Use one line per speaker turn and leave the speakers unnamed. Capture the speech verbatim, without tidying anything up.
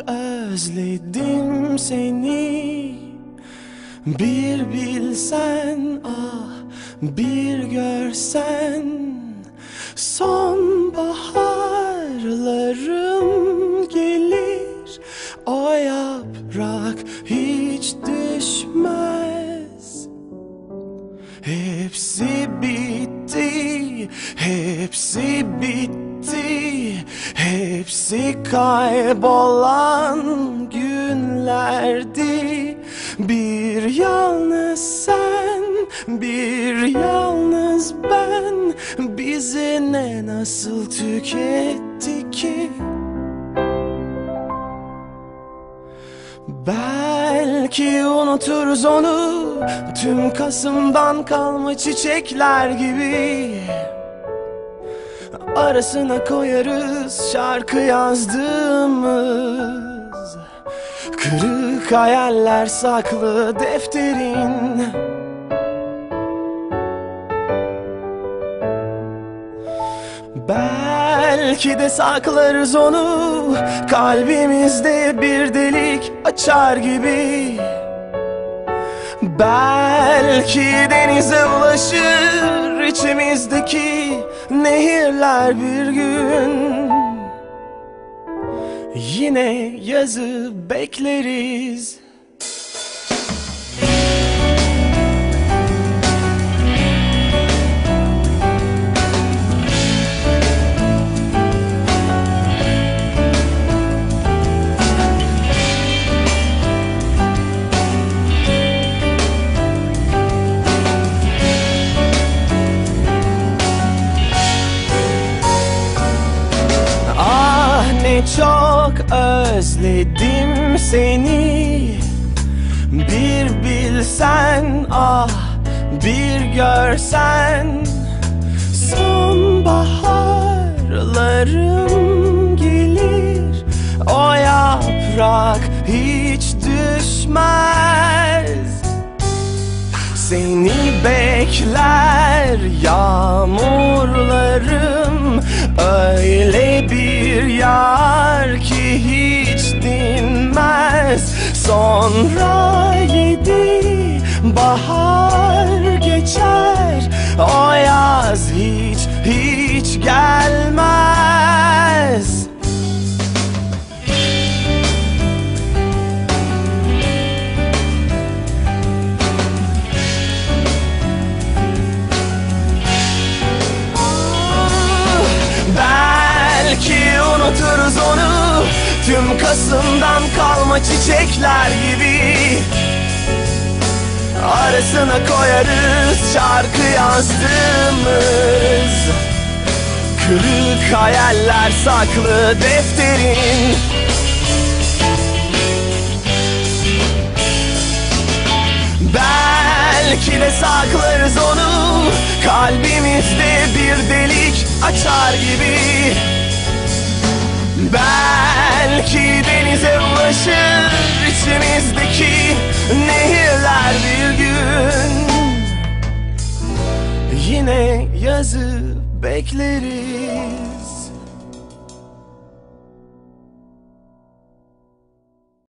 özledim seni. Bir bilsen, ah bir görsen, sonbaharlarım gelir, o yaprak hiç düşmez. Hepsi bitti, hepsi bitti, hepsi kaybolan günlerdi. Bir yalnız sen, bir yalnız ben, bizi ne nasıl tüketti ki? Belki unuturuz onu, tüm Kasım'dan kalma çiçekler gibi. Arasına koyarız şarkı yazdığımız, kırık hayaller saklı defterin. Belki de saklarız onu, kalbimizde bir delik açar gibi. Belki denize ulaşır içimizdeki nehirler bir gün. Yine yazı bekleriz. Çok özledim seni. Bir bilsen, ah bir görsen, sonbaharlarım gelir, o yaprak hiç düşmez. Seni bekler yağmurlarım, öyle bir yar ki hiç dinmez. Sonra yedi bahar geçer, o yaz hiç hiç gelmez. Belki unuturuz onu, tüm Kasım'dan kalma çiçekler gibi. Arasına koyarız şarkı yazdığımız, kırık hayaller saklı defterin. Belki de saklarız onu, kalbimizde bir delik açar gibi. Belki denize ulaşır içimizdeki nehirler bir gün. Yine yazı bekleriz.